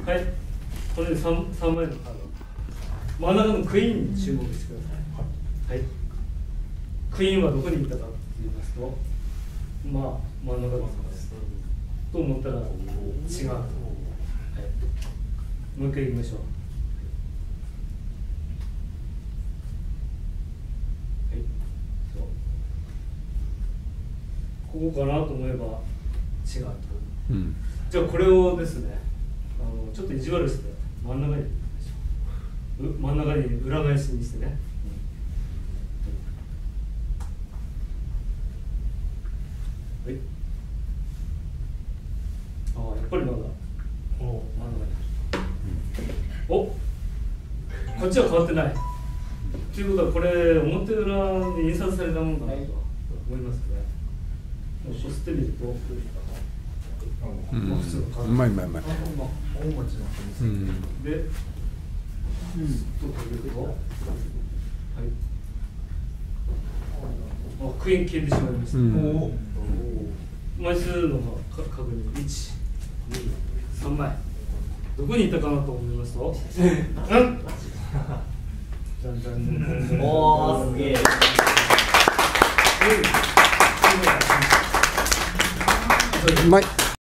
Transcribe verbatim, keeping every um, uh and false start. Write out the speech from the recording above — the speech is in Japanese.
はい、これで 3, 3枚のカード。真ん中のクイーンに注目してください。はい。クイーンはどこにいたかと言いますと、まあ真ん中です。と思ったら違う。はい。もう一回行きましょう。はい。そう。ここかなと思えば違う。うん、じゃあこれをですね、あのちょっと意地悪して真ん中に真ん中に裏返しにしてね。はい。ああ、やっぱりまだ。おお、真ん中に。お、こっちは変わってない。ということはこれ表裏に印刷されたものかなと思いますね。もうこすってみると。 うん、うまいうまいうまい。で、 うん、とかけると、はい。あ、クイーン消えてしまいました。うん、枚数の確認、いち、に、さんまい。どこにいたかなと思いますと、うん、じゃんじゃんじゃん。 おー、すげえ。 うまい。